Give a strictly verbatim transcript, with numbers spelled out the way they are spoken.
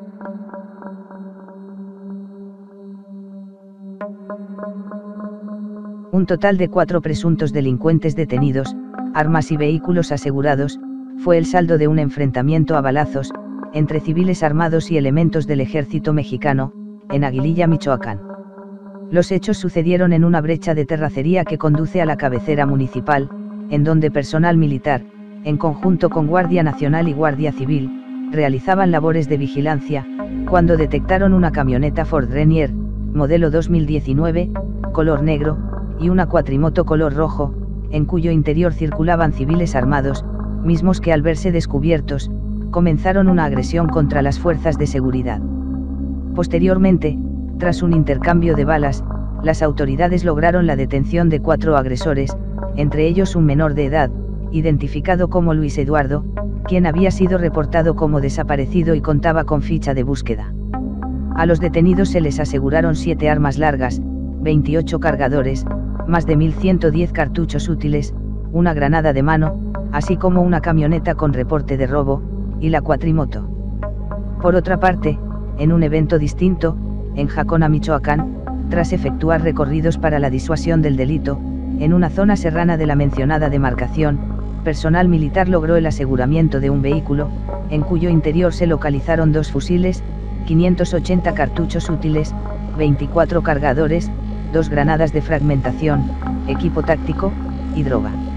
Un total de cuatro presuntos delincuentes detenidos, armas y vehículos asegurados, fue el saldo de un enfrentamiento a balazos, entre civiles armados y elementos del ejército mexicano, en Aguililla, Michoacán. Los hechos sucedieron en una brecha de terracería que conduce a la cabecera municipal, en donde personal militar, en conjunto con Guardia Nacional y Guardia Civil, realizaban labores de vigilancia, cuando detectaron una camioneta Ford Rainier, modelo dos mil diecinueve, color negro, y una cuatrimoto color rojo, en cuyo interior circulaban civiles armados, mismos que al verse descubiertos, comenzaron una agresión contra las fuerzas de seguridad. Posteriormente, tras un intercambio de balas, las autoridades lograron la detención de cuatro agresores, entre ellos un menor de edad, identificado como Luis Eduardo, quien había sido reportado como desaparecido y contaba con ficha de búsqueda. A los detenidos se les aseguraron siete armas largas, veintiocho cargadores, más de mil ciento diez cartuchos útiles, una granada de mano, así como una camioneta con reporte de robo, y la cuatrimoto. Por otra parte, en un evento distinto, en Jacona, Michoacán, tras efectuar recorridos para la disuasión del delito, en una zona serrana de la mencionada demarcación, personal militar logró el aseguramiento de un vehículo, en cuyo interior se localizaron dos fusiles, quinientos ochenta cartuchos útiles, veinticuatro cargadores, dos granadas de fragmentación, equipo táctico, y droga.